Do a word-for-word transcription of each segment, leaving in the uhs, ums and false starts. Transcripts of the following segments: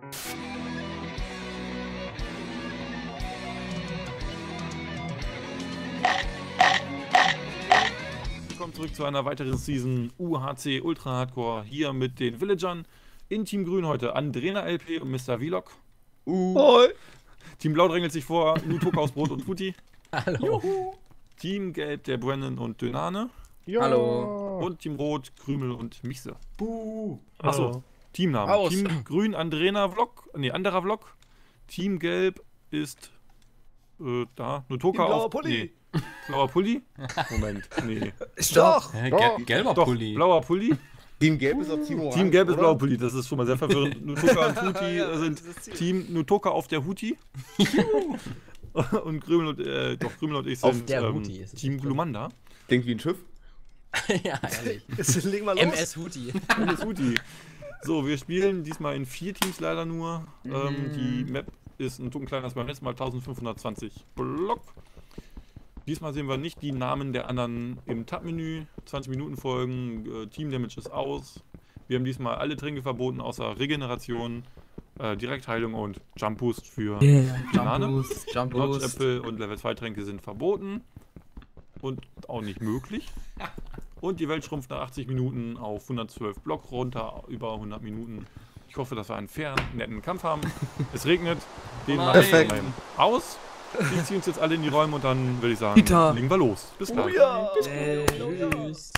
Willkommen zurück zu einer weiteren Season U H C Ultra Hardcore. Hier mit den Villagern in Team Grün heute Andrena L P und Mister Vlog. Uh. Team Blau drängelt sich vor, Nutoka aus Brot und Futi. Hallo. Juhu. Team Gelb, der Brennan und Dönane. Ja. Hallo. Und Team Rot, Krümel und Michse. Buh. Achso, Teamnamen. Aus. Team Grün, Andrena Vlog. Ne, anderer Vlog. Team Gelb ist äh, da. Nutoka Team blauer auf. Pulli. Nee. Blauer Pulli? Moment, nee. Doch. Hä, doch. gel gelber Doch, Pulli. blauer Pulli. Team Gelb ist auch Team Orange. Team Gelb ist oder? blauer Pulli, das ist schon mal sehr verwirrend. Nutoka und Huti Ja, das sind ist das Ziel. Team Nutoka auf der Huti. Und Krümel und, äh, doch, Krümel und ich Auf sind der ähm, Huti ist es Team nicht. Glumanda. Klingt wie ein Schiff. Ja, ehrlich. Jetzt legen wir los. M S Huti. Und das Huti. So, wir spielen diesmal in vier Teams leider nur. Ähm, die Map ist ein Tucken kleiner als beim letzten Mal, eintausendfünfhundertzwanzig Block. Diesmal sehen wir nicht die Namen der anderen im Tab-Menü. zwanzig Minuten Folgen, äh, Team Damage ist aus. Wir haben diesmal alle Tränke verboten, außer Regeneration, äh, Direktheilung und Jump Boost für Banane. Jump Boost, Jump Notch Boost. Apple und Level zwei Tränke sind verboten. Und auch nicht möglich. Und die Welt schrumpft nach achtzig Minuten auf hundertzwölf Block runter, über hundert Minuten. Ich hoffe, dass wir einen fairen, netten Kampf haben. Es regnet, den Nein. machen wir Perfekt. mal aus. Wir ziehen uns jetzt alle in die Räume und dann würde ich sagen, Peter. legen wir los. Bis Oh gleich. ja. Äh, tschüss.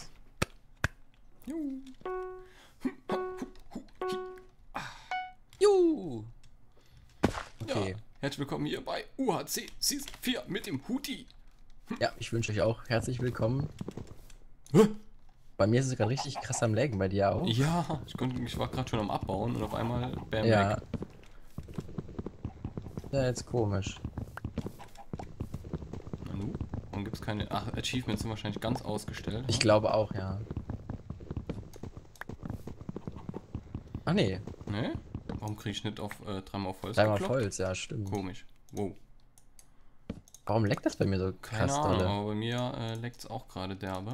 Juhu. Okay. Ja, herzlich willkommen hier bei U H C Season vier mit dem Huti. Ja, ich wünsche euch auch herzlich willkommen. Bei mir ist es gerade richtig krass am Laggen, bei dir auch. Ja, ich, konnte, ich war gerade schon am Abbauen und auf einmal bam, Ja. weg. Ja, jetzt komisch. Nanu? Warum gibt es keine... Ach, Achievements sind wahrscheinlich ganz ausgestellt. Ich glaube auch, ja. Ach nee, Ne? Warum kriege ich nicht auf äh, dreimal auf Holz dreimal gekloppt? Holz, ja, stimmt. Komisch. Wow. Warum leckt das bei mir so Keine krass, Ahnung, dolle? aber bei mir äh, leckt es auch gerade derbe.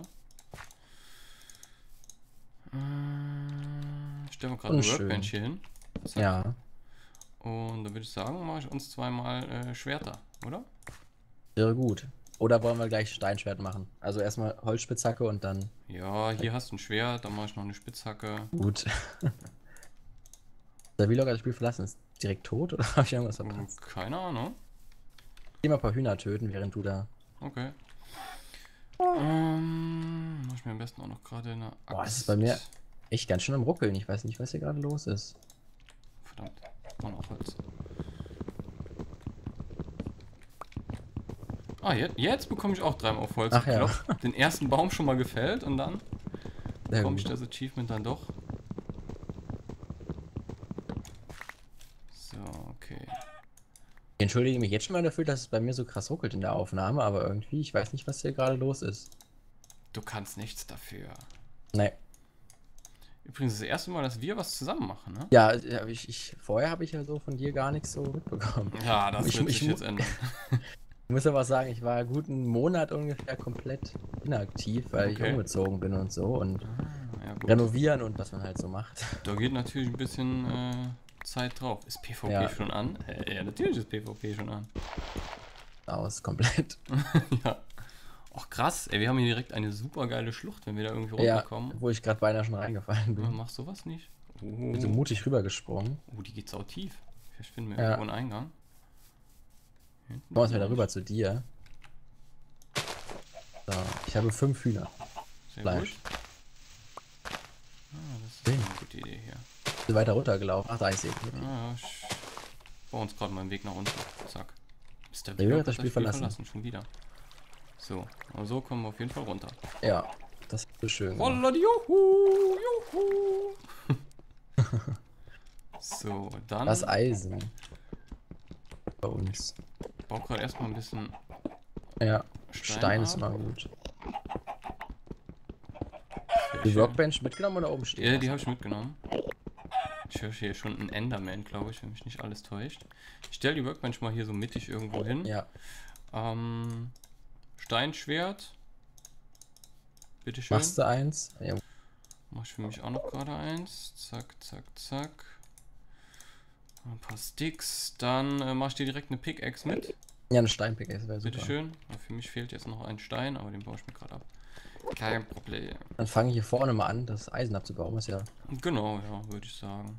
Äh, stellen wir gerade eine Unschön. Workbench hier hin. Zack. Ja, Und dann würde ich sagen, mache ich uns zweimal äh, Schwerter, oder? wäre gut. Oder wollen wir gleich Steinschwert machen? Also erstmal Holzspitzhacke und dann... Ja, hier hast du ein Schwert, dann mache ich noch eine Spitzhacke. Gut. Der Vlog hat das Spiel verlassen. Ist direkt tot oder habe ich irgendwas Hm, verpasst? Keine Ahnung. Geh mal ein paar Hühner töten, während du da... Okay. Ähm, mach ich mir am besten auch noch gerade eine Axt. Boah, es ist bei mir echt ganz schön am Ruckeln. Ich weiß nicht, was hier gerade los ist. Verdammt, auch noch Holz. Ah, jetzt, jetzt bekomme ich auch dreimal auf Holz Ach ja. geklopft. Den ersten Baum schon mal gefällt und dann Sehr bekomme ich gut. das Achievement dann doch. So, okay. Ich entschuldige mich jetzt schon mal dafür, dass es bei mir so krass ruckelt in der Aufnahme, aber irgendwie, ich weiß nicht, was hier gerade los ist. Du kannst nichts dafür. Nee. Übrigens das erste Mal, dass wir was zusammen machen, ne? Ja, ja, ich, ich, vorher habe ich ja so von dir gar nichts so mitbekommen. Ja, das Ich- wird ich sich mu- jetzt ändern. Ich muss aber sagen, ich war gut einen Monat ungefähr komplett inaktiv, weil ich Okay. umgezogen bin und so und Ah, ja, gut. renovieren und was man halt so macht. Da geht natürlich ein bisschen äh, Zeit drauf. Ist PvP Ja. schon an? Äh, ja, natürlich ist PvP schon an. Aus, komplett. Ja. Ach krass, ey, wir haben hier direkt eine super geile Schlucht, wenn wir da irgendwie Ja, runterkommen. wo ich gerade beinahe schon reingefallen Ja, bin. mach sowas nicht. Bin so Oh, mutig rübergesprungen. oh die geht sau tief. Vielleicht finden wir Ja. irgendwo einen Eingang. Hinten Kommen wir wieder vielleicht. rüber zu dir. So, ich habe fünf Hühner. Sehr Fleisch. gut. Ah, das ist Sehen. eine gute Idee hier. Bin weiter runtergelaufen. Ach, da ist sie. Ah, ja, ich baue uns gerade mal einen Weg nach unten. Zack. Ist der Der Vlog hat das Spiel verlassen. Schon wieder. So, aber so kommen wir auf jeden Fall runter. Ja, das ist so schön. gemacht. Holla, juhu, juhu. So, dann Das Eisen. Bei uns. ich baue gerade erstmal ein bisschen Ja, Stein, Stein ist ab. immer gut. Sehr Die schön. Workbench mitgenommen oder oben stehen? Ja, die habe ich mitgenommen. Ich höre hier schon einen Enderman, glaube ich, wenn mich nicht alles täuscht. Ich stelle die Workbench mal hier so mittig irgendwo hin. Ja, Ähm, Steinschwert. Bitteschön. machst du eins? Ja, Mach ich für mich auch noch gerade eins. Zack, zack, zack. Ein paar Sticks. Dann äh, mach ich dir direkt eine Pickaxe mit. Ja, eine Steinpickaxe wäre super. Bitteschön. Ja, für mich fehlt jetzt noch ein Stein, aber den baue ich mir gerade ab. Kein Problem. Dann fange ich hier vorne mal an, das Eisen abzubauen, was ja... Genau, ja, würde ich sagen.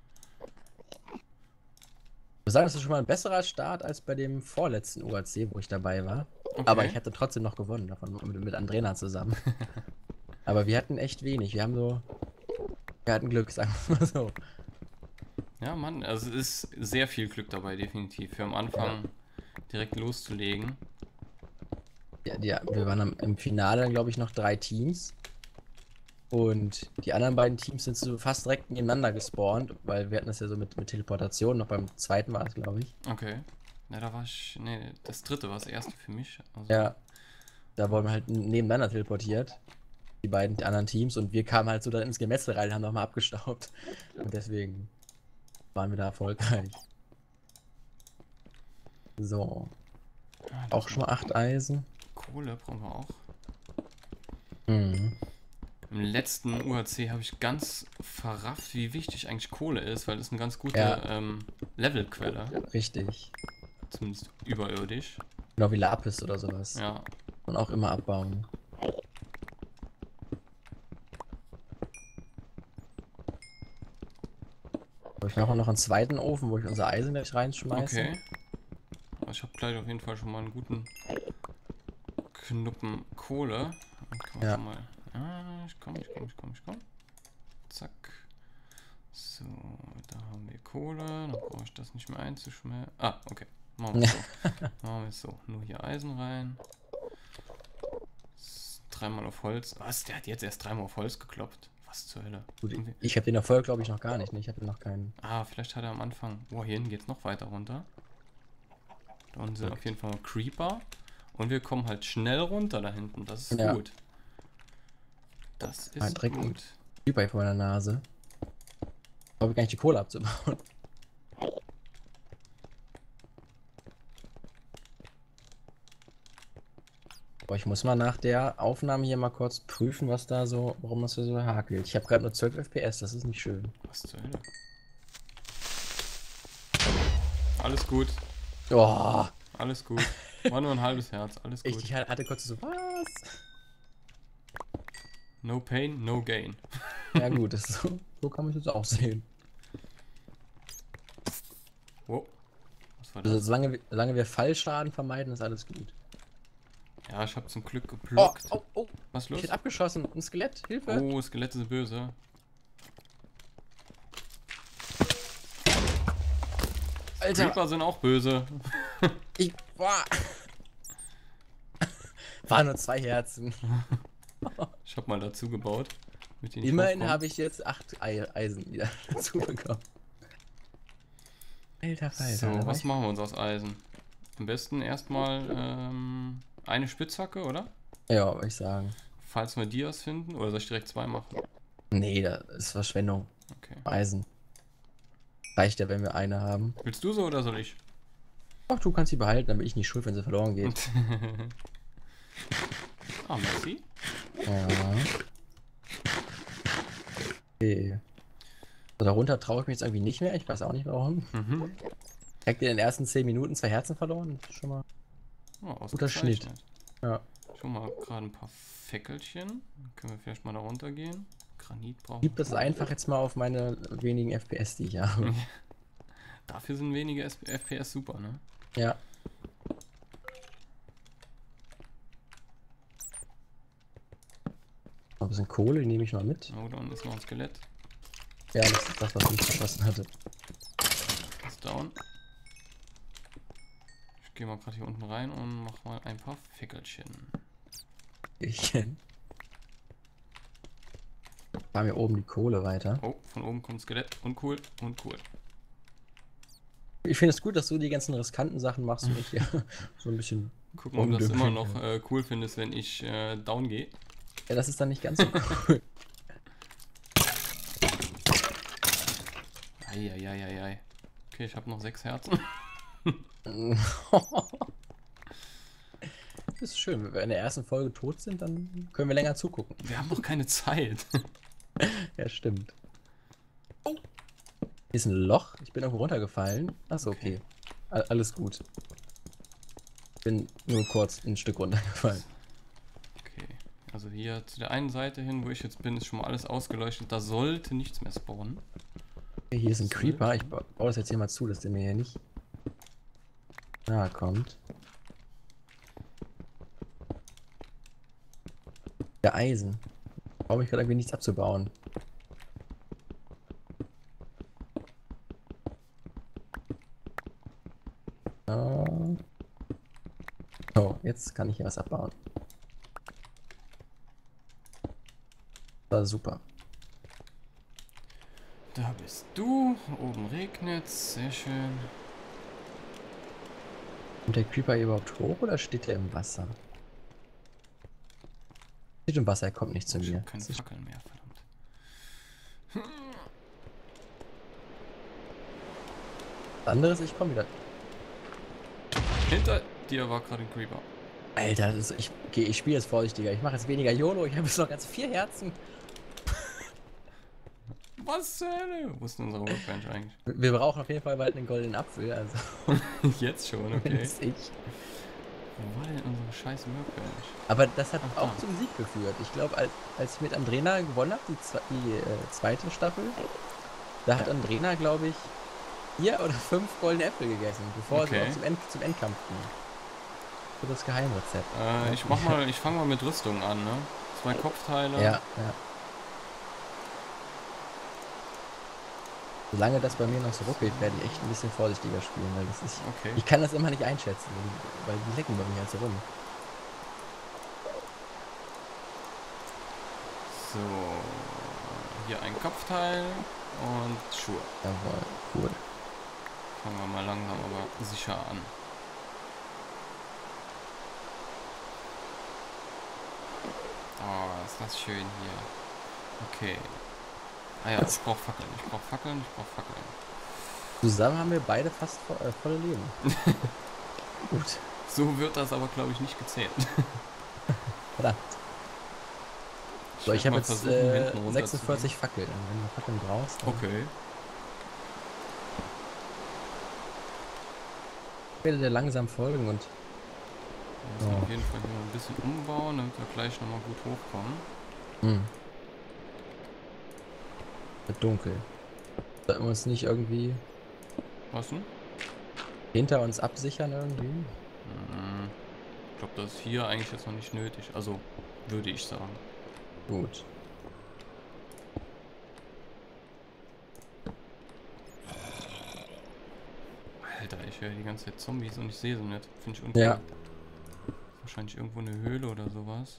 Ich würde sagen, das ist schon mal ein besserer Start als bei dem vorletzten U A C, wo ich dabei war. Okay. Aber ich hätte trotzdem noch gewonnen, davon mit, mit Andrena zusammen. Aber wir hatten echt wenig. Wir haben so... Wir hatten Glück, sagen wir mal so. Ja, Mann, also es ist sehr viel Glück dabei, definitiv. Für am Anfang direkt loszulegen. Ja, ja, wir waren am, im Finale, glaube ich, noch drei Teams. Und die anderen beiden Teams sind so fast direkt nebeneinander gespawnt, weil wir hatten das ja so mit, mit Teleportation, noch beim zweiten war es, glaube ich. Okay. Ja, da war ich. Nee, das dritte war das erste für mich. Also, Ja, da wurden wir halt nebeneinander teleportiert, die beiden die anderen Teams, und wir kamen halt so dann ins Gemetzel rein, haben nochmal abgestaubt. Und deswegen waren wir da erfolgreich. So, ja, das auch schon mal acht Eisen. Kohle brauchen wir auch. Mhm. Im letzten U H C habe ich ganz verrafft, wie wichtig eigentlich Kohle ist, weil das eine ganz gute Ja. ähm, Levelquelle. Richtig. Zumindest überirdisch. Genau wie Lapis oder sowas. Ja. Und auch immer abbauen. Aber ich mache auch noch einen zweiten Ofen, wo ich unser Eisen gleich reinschmeiße. Okay. Aber ich habe gleich auf jeden Fall schon mal einen guten Knuppen Kohle. Dann kann man Ja. schon mal. Ah, ich komm, ich komm, ich komm, ich komm. Zack. So, da haben wir Kohle. Dann brauche ich das nicht mehr einzuschmelzen. Ah, okay. Machen wir es so. Machen wir es so. Nur hier Eisen rein. S- Dreimal auf Holz. Was? Der hat jetzt erst dreimal auf Holz gekloppt. Was zur Hölle? Gut, Und wir- ich habe den Erfolg, glaube ich, noch gar nicht. Ne? Ich hatte noch keinen. Ah, vielleicht hat er am Anfang. Oh, hier hinten geht's noch weiter runter. Da unten sind Perfekt. auf jeden Fall noch Creeper. Und wir kommen halt schnell runter da hinten. Das ist Ja. gut. Das ist Halt direkt gut. Creeper vor meiner Nase. Aber gar nicht die Kohle abzubauen. Aber ich muss mal nach der Aufnahme hier mal kurz prüfen, was da so, warum das hier so hakelt. Ich habe gerade nur zwölf F P S, das ist nicht schön. Was zur Hölle? Alles gut. Oh, Alles gut. War nur ein halbes Herz. Alles ich, gut. ich hatte kurz so, was? No pain, no gain. Ja gut, das ist so, so kann man es jetzt auch sehen. Wow. Was war Also das? solange, wir- solange wir Fallschaden vermeiden, ist alles gut. Ja, ich habe zum Glück Oh, geblockt. oh, oh, Was ich los? bin abgeschossen. Ein Skelett, Hilfe. Oh, Skelette sind böse. Alter, Creeper sind auch böse. ich, boah. Waren nur zwei Herzen. Ich habe mal dazu gebaut. Damit die nicht Immerhin hochkommen. habe ich jetzt acht Ei Eisen wieder dazu bekommen. Alter Falter. So, da war was ich- machen wir uns aus Eisen? Am besten erstmal ähm, eine Spitzhacke, oder? Ja, würde ich sagen. Falls wir Dias finden. Oder soll ich direkt zwei machen? Nee, das ist Verschwendung. Okay. Eisen. Reicht ja, wenn wir eine haben. Willst du so oder soll ich? Ach, du kannst sie behalten, dann bin ich nicht schuld, wenn sie verloren geht. Ah, merci. Ja. Okay. So, darunter traue ich mich jetzt irgendwie nicht mehr. Ich weiß auch nicht warum. Mhm. Direkt in den ersten zehn Minuten zwei Herzen verloren. Das ist schon mal. Oh, Guter Schnitt. ausgezeichnet. Ja. Schon mal gerade ein paar Fäckelchen. Dann können wir vielleicht mal da runter gehen. Granit brauchen Gib das einfach jetzt mal auf meine wenigen F P S, die ich habe. Dafür sind wenige S- F P S super, ne? Ja. Noch ein bisschen Kohle, die nehme ich mal mit. Oh, da unten ist noch ein Skelett. Ja, das ist das, was ich verschossen hatte. Ist down. Ich gehe mal gerade hier unten rein und mach mal ein paar Fäckelchen. Ich fahr mir oben die Kohle weiter. Oh, von oben kommt ein Skelett. Uncool, uncool. Ich finde es gut, dass du die ganzen riskanten Sachen machst und ich hier so ein bisschen. Gucken, ob du das Undünn. immer noch äh, cool findest, wenn ich äh, down gehe. Ja, das ist dann nicht ganz so cool. Eieieiei. Okay, ich habe noch sechs Herzen. Das ist schön, wenn wir in der ersten Folge tot sind, dann können wir länger zugucken. Wir haben noch keine Zeit. Ja, stimmt. Hier ist ein Loch. Ich bin irgendwo runtergefallen. Achso, okay. Okay. All- Alles gut. Ich bin nur kurz ein Stück runtergefallen. Okay. Also hier zu der einen Seite hin, wo ich jetzt bin, ist schon mal alles ausgeleuchtet. Da sollte nichts mehr spawnen. Okay, hier ist ein So. Creeper. Ich ba- baue das jetzt hier mal zu, dass der mir hier nicht nahe kommt. Der Eisen. Brauche ich gerade irgendwie nichts abzubauen. Ah. So, jetzt kann ich hier was abbauen. Das war super. Da bist du. Oben regnet's. Sehr schön. Kommt der Creeper hier überhaupt hoch oder steht der im Wasser? Steht im Wasser, er kommt nicht zu Ich mir. hab keine Das ist- Fackeln mehr, verdammt. Das andere ist, ich komme wieder. Hinter dir war gerade ein Creeper. Alter, das ist, ich, okay, ich spiele jetzt vorsichtiger. Ich mache jetzt weniger YOLO. Ich habe jetzt noch ganz vier Herzen. Was zur Hölle? Wo ist denn unsere Workbench eigentlich? Wir wir brauchen auf jeden Fall bald einen goldenen Apfel. Also, Jetzt schon, okay. weiß ich. Wo war denn unsere scheiß Workbench? Aber das hat Ach, auch da. zum Sieg geführt. Ich glaube, als, als ich mit Andrena gewonnen habe, die, zwe die äh, zweite Staffel, da hat Ja. Andrena, glaube ich, vier oder fünf goldene Äpfel gegessen, bevor Okay. sie auch zum, End zum Endkampf ging. Für das Geheimrezept. Äh, ich mach mal, ich fange mal mit Rüstung an, ne? Zwei Kopfteile. Ja, ja. Solange das bei mir noch so ruckelt, werde ich echt ein bisschen vorsichtiger spielen, weil das ist. Okay. Ich kann das immer nicht einschätzen, weil die lecken bei mir halt so rum. So. Hier ein Kopfteil und Schuhe. Jawohl, cool. Fangen wir mal langsam aber sicher an. Oh, ist das schön hier. Okay. Ah ja, ich brauch Fackeln, ich brauch Fackeln, ich brauch Fackeln. Zusammen haben wir beide fast vo äh, volle Leben. Gut, So wird das aber, glaube ich, nicht gezählt. verdammt. So, ich werd habe mal jetzt versuchen, äh, hinten runter zu sechsundvierzig Fackeln. Und wenn du Fackeln brauchst, gehen. dann Okay. werde dir langsam folgen und Wir müssen Oh. auf jeden Fall hier mal ein bisschen umbauen, damit wir gleich nochmal gut hochkommen. hm. Wird dunkel. Sollten wir uns nicht irgendwie Was denn? hinter uns absichern irgendwie? Hm, Ich glaube, das ist hier eigentlich jetzt noch nicht nötig. Also, würde ich sagen. Gut. Alter, ich höre die ganze Zeit Zombies und ich sehe sie nicht. Finde ich uncool. Ja. Wahrscheinlich irgendwo eine Höhle oder sowas.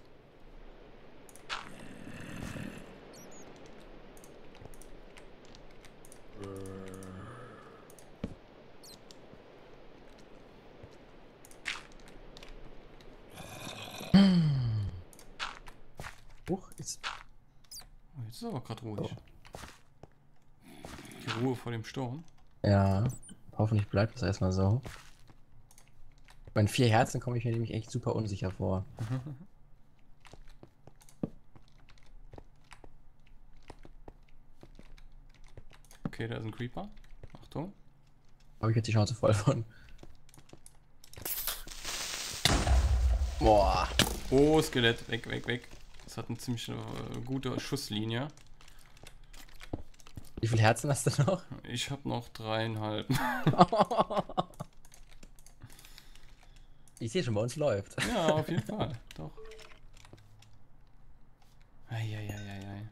Huch, ist. Oh, jetzt ist aber gerade ruhig. Die Ruhe vor dem Sturm. Ja. Hoffentlich bleibt es erstmal so. Bei den vier Herzen komme ich mir nämlich echt super unsicher vor. Okay, da ist ein Creeper. Achtung. Habe ich jetzt die Chance voll von. Boah. Oh, Skelett. Weg, weg, weg. Das hat eine ziemlich äh, gute Schusslinie. Wie viele Herzen hast du noch? Ich habe noch dreieinhalb. Ich sehe schon, bei uns läuft. Ja, auf jeden Fall. Doch. Eieieiei.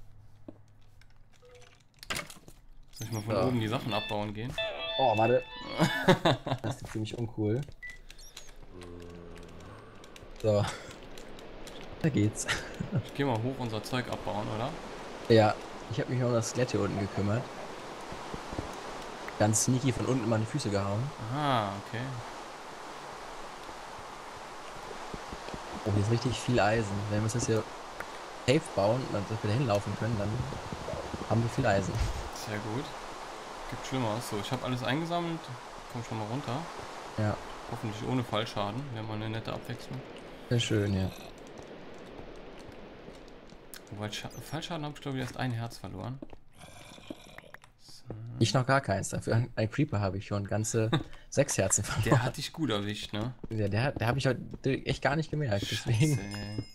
Soll ich mal von Ja. oben die Sachen abbauen gehen? Oh, warte. Das ist ziemlich uncool. So. Da geht's. Ich gehe mal hoch unser Zeug abbauen, oder? Ja, ich habe mich um das Skelett hier unten gekümmert. Ganz sneaky von unten mal in die Füße gehauen. Aha, okay. Oh, hier ist richtig viel Eisen. Wenn wir uns das hier safe bauen und dann wir da hinlaufen können, dann haben wir viel Eisen. Sehr gut. Gibt Schlimmeres. So, ich habe alles eingesammelt. Komm schon mal runter. Ja, Hoffentlich ohne Fallschaden. Wäre mal eine nette Abwechslung. sehr schön, ja. Wobei Scha Fallschaden habe ich glaube ich erst ein Herz verloren. So. Ich noch gar keins. Dafür ein, ein Creeper habe ich schon ganze sechs Herzen verloren. Der hat dich gut erwischt, ne? Der, der, der habe ich heute echt gar nicht gemerkt. Deswegen. Scheiße, ey.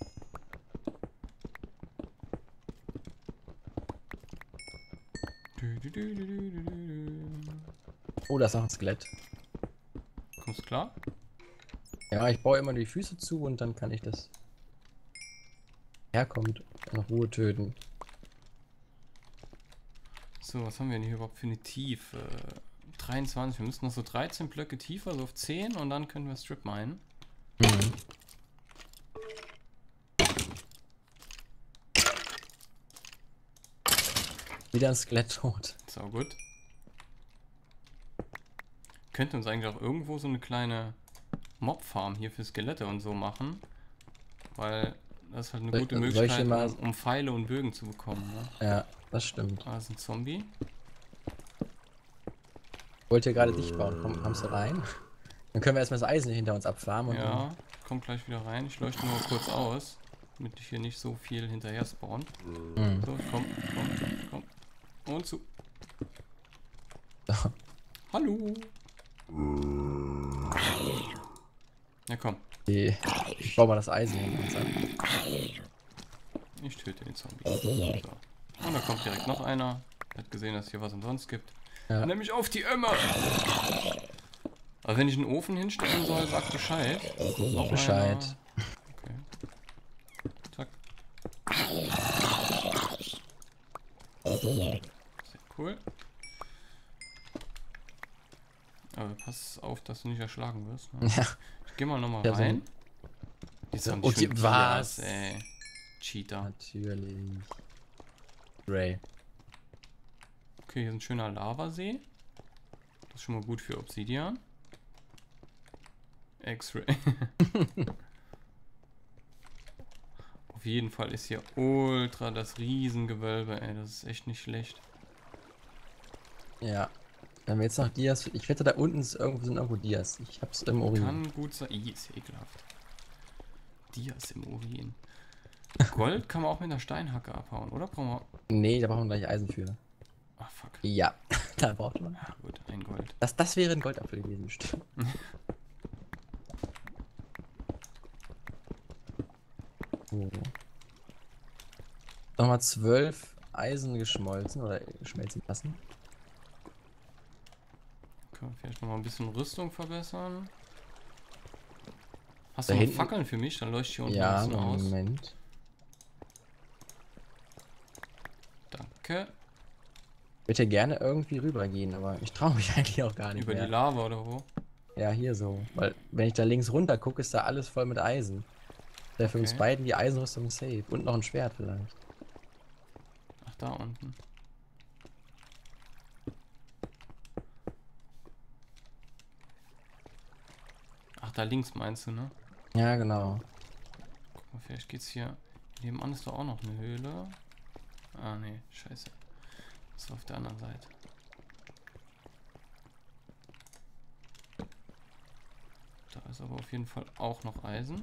Du, du, du, du, du, du, du. Oh, da ist noch ein Skelett. Kommst du klar? Ja, ich baue immer die Füße zu und dann kann ich das herkommt in Ruhe töten. So, was haben wir denn hier überhaupt für eine Tiefe? dreiundzwanzig, wir müssen noch so dreizehn Blöcke tiefer, so auf zehn und dann können wir Strip meinen. Mhm. Wieder ein Skelett tot. Sau gut. Könnte uns eigentlich auch irgendwo so eine kleine Mob-Farm hier für Skelette und so machen. Weil das ist halt eine Soll- gute soll ich Möglichkeit, hier mal- um, um Pfeile und Bögen zu bekommen. Ne? Ja, das stimmt. Da ist ein Zombie. Wollt ihr gerade dicht bauen? Komm, kommst du rein? Dann können wir erstmal das Eisen hinter uns abfarmen. Und Ja, kommt gleich wieder rein. Ich leuchte nur kurz aus, damit ich hier nicht so viel hinterher spawn. dann, So, komm, komm, komm. Und zu. So. Hallo. Ja, komm. Die, ich baue mal das Eisen hinter uns ab. Ich töte den Zombie. So. Und da kommt direkt noch einer. Hat gesehen, dass es hier was umsonst gibt. Ja. Nämlich auf die Ömme. Aber wenn ich einen Ofen hinstellen soll, sag Bescheid. Noch Bescheid. Einer. Okay. Zack. Sehr cool. Aber pass auf, dass du nicht erschlagen wirst. Ne? Ja. Ich geh mal nochmal Ja, so- rein. Jetzt so- haben die und schon die- was? Dias, ey. Cheater. Natürlich. Ray. Okay, hier ist ein schöner Lavasee. Das ist schon mal gut für Obsidian. X-Ray. Auf jeden Fall ist hier ultra das Riesengewölbe, ey. Das ist echt nicht schlecht. Ja. Wenn wir jetzt noch Dias. Ich wette, da unten ist irgendwo, sind irgendwo Dias. Ich hab's im Urin. Kann gut sein. Ih, ist ekelhaft. Dias im Urin. Gold kann man auch mit einer Steinhacke abhauen, oder? Brauchen wir. Nee, da brauchen wir gleich Eisen für. Ah, fuck. Ja, da braucht man. Ja, gut, ein Gold. Das, das wäre ein Goldapfel gewesen, bestimmt. So. Nochmal zwölf Eisen geschmolzen oder schmelzen lassen. Können wir vielleicht noch mal ein bisschen Rüstung verbessern? Hast Da du noch hinten- Fackeln für mich? Dann leuchte ich hier unten Ja, ein bisschen aus. Moment. Danke. Ich würde gerne irgendwie rübergehen, aber ich traue mich eigentlich auch gar nicht Über mehr. die Lava oder wo? Ja, hier so. Weil, wenn ich da links runter gucke, ist da alles voll mit Eisen. Wäre für uns Okay. beiden die Eisenrüstung safe. Und noch ein Schwert vielleicht. Ach, da unten. Ach, da links meinst du, ne? Ja, genau. Guck mal, vielleicht geht's hier. Nebenan ist doch auch noch eine Höhle. Ah, nee, scheiße. Das ist auf der anderen Seite. Da ist aber auf jeden Fall auch noch Eisen.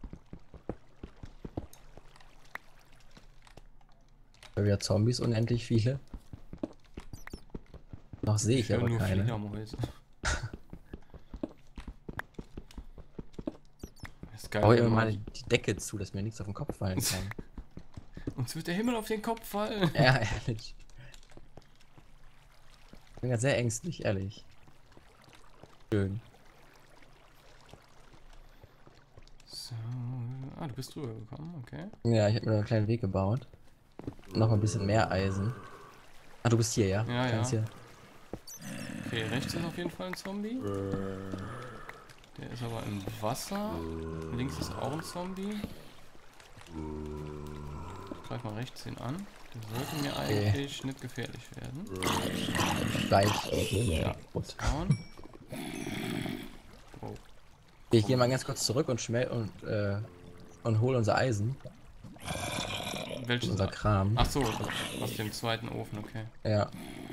Da wieder Zombies, unendlich viele. Noch sehe ich höre aber nur keine. Fledermäuse. Ist geil, Baue wenn immer man- mal die Decke zu, dass mir nichts auf den Kopf fallen kann. Uns wird der Himmel auf den Kopf fallen. Ja, ehrlich. Ich bin ganz sehr ängstlich, ehrlich. Schön. So. Ah, du bist drüber gekommen, okay. Ja, ich habe mir noch einen kleinen Weg gebaut. Noch ein bisschen mehr Eisen. Ah, du bist hier, ja? Ja, Kannst ja. Hier. Okay, rechts ist auf jeden Fall ein Zombie. Der ist aber im Wasser. Links ist auch ein Zombie. Ich greif mal rechts hin an. Der sollte mir eigentlich nicht gefährlich werden. Gleich. Ja, Gut. Down. Wow. Ich gehe mal ganz kurz zurück und schmel und äh, und hole unser Eisen. Welches? Unser Kram. Ach so, aus dem zweiten Ofen, okay. Ja.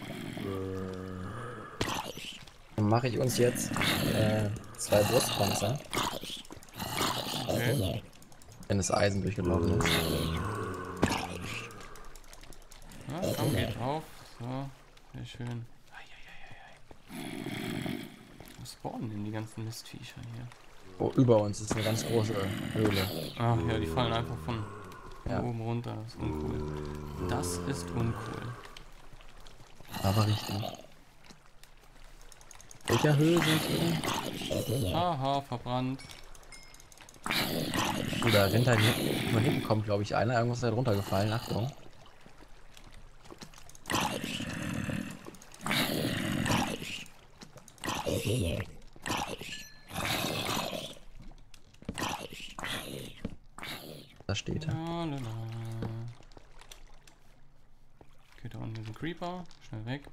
Dann mache ich uns jetzt äh, zwei Brustpanzer, Okay. wenn das Eisen durchgelaufen ist. Ja, komm, geht drauf. So, sehr schön. Wo spawnen denn die ganzen Mistviecher hier? Oh, über uns ist eine ganz große Höhle. Ach ja, die fallen einfach von Ja. oben runter. Das ist uncool. Das ist uncool. Aber richtig. Welcher Höhe sind wir? Haha, verbrannt. Oh, da rennt da hinten, von hinten kommt, glaube ich, einer. Irgendwas ist da runtergefallen. Achtung. Da steht er. La, la, la. Okay, da unten ist ein Creeper. Schnell weg.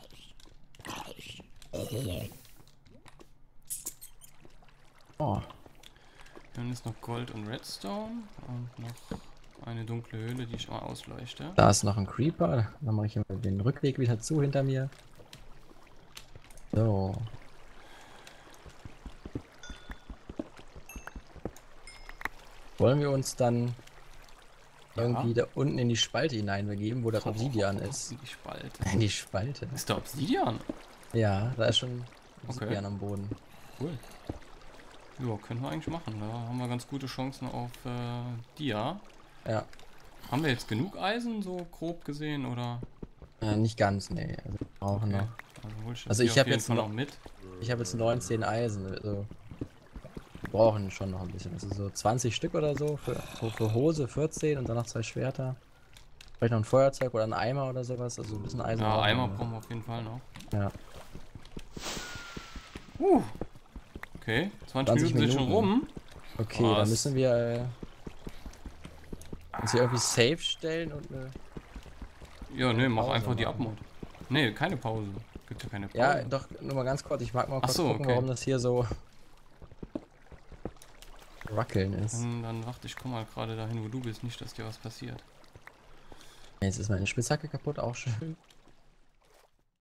Oh, Dann ist noch Gold und Redstone. Und noch eine dunkle Höhle, die ich mal ausleuchte. da ist noch ein Creeper. Dann mache ich immer den Rückweg wieder zu hinter mir. So. Wollen wir uns dann Ja. irgendwie da unten in die Spalte hineinbegeben, wo der Obsidian ist? In die Spalte. In die Spalte. Ist da Obsidian? Ja, da ist schon Okay. Obsidian am Boden. Cool. Ja, können wir eigentlich machen. Da haben wir ganz gute Chancen auf äh, Dia. Ja, Haben wir jetzt genug Eisen, so grob gesehen, oder? äh, nicht ganz, nee. Also wir brauchen Okay. noch. Also, hol ich das Also hier ich auf hab jeden jetzt Fall noch- noch mit. Ich habe jetzt neunzehn Eisen, also wir brauchen schon noch ein bisschen. Also so zwanzig Stück oder so für, für, für Hose, vierzehn und dann noch zwei Schwerter. Vielleicht noch ein Feuerzeug oder ein Eimer oder sowas. Also ein bisschen Eisen. Ja, brauchen wir Eimer noch. brauchen wir auf jeden Fall noch. Ja. Uh. Okay, zwanzig, zwanzig Minuten sind schon Minuten. rum. Okay, Was? dann müssen wir äh, uns hier irgendwie safe stellen und äh, Ja, ne, mach Pause einfach die machen. Abmod. Ne, keine Pause. Gibt ja keine Pause. ja, doch, nur mal ganz kurz, ich mag mal Ach kurz so, gucken, okay. warum das hier so wackeln ist. Dann, dann warte, ich komm mal gerade dahin, wo du bist. Nicht, dass dir was passiert. Jetzt ist meine Spitzhacke kaputt, auch schön.